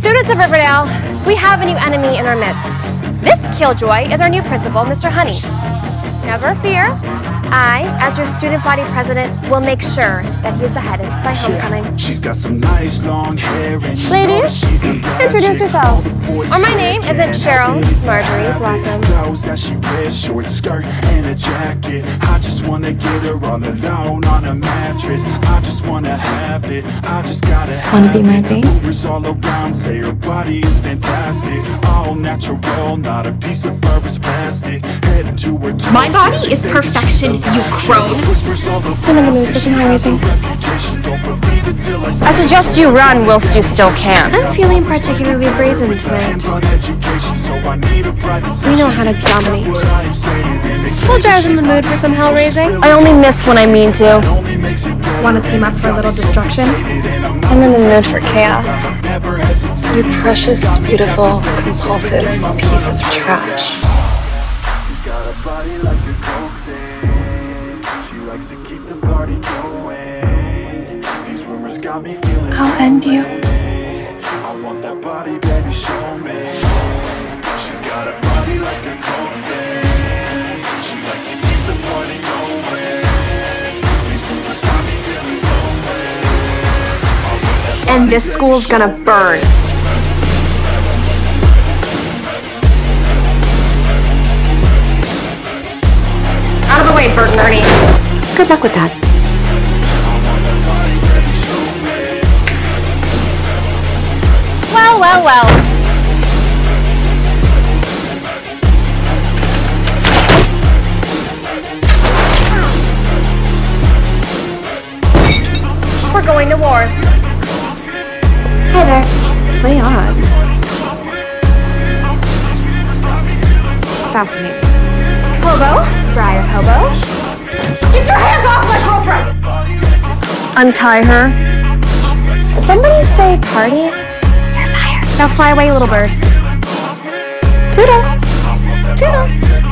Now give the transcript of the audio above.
Students of Riverdale, we have a new enemy in our midst. This killjoy is our new principal, Mr. Honey. Never fear, I, as your student body president, will make sure that he is beheaded by homecoming. She's got some nice long hair and ladies, introduce yourselves. Or my name isn't Cheryl, Marjorie, Blossom. That she wears short skirt and a jacket. I just wanna get her all alone on a mattress. I just wanna have it. I just gotta have wanna be my date? Rumors all around say her body is fantastic. All natural, not a piece of fur is plastic. Head to her toes. My body is perfection, you crone. I'm in the mood for some high raising. I suggest you run whilst you still can. I'm feeling particularly brazen tonight. We know how to dominate. Told you I was in the mood for some hell raising. I only miss when I mean to. Want to team up for a little destruction? I'm in the mood for chaos. You precious, beautiful, compulsive piece of trash. I'll end you. I want that body, baby, show me. She's got a body like a coke fan. She likes to keep the party going. These rumors got me feeling lonely. And this school's gonna burn. Out of the way, Bert and Ernie. Good luck with that. Well. We're going to war. Hey there. Play on. Fascinating. Hobo? Bride of Hobo? Get your hands off my girlfriend! Untie her. Somebody say party? Now fly away, little bird. Toodles! Toodles!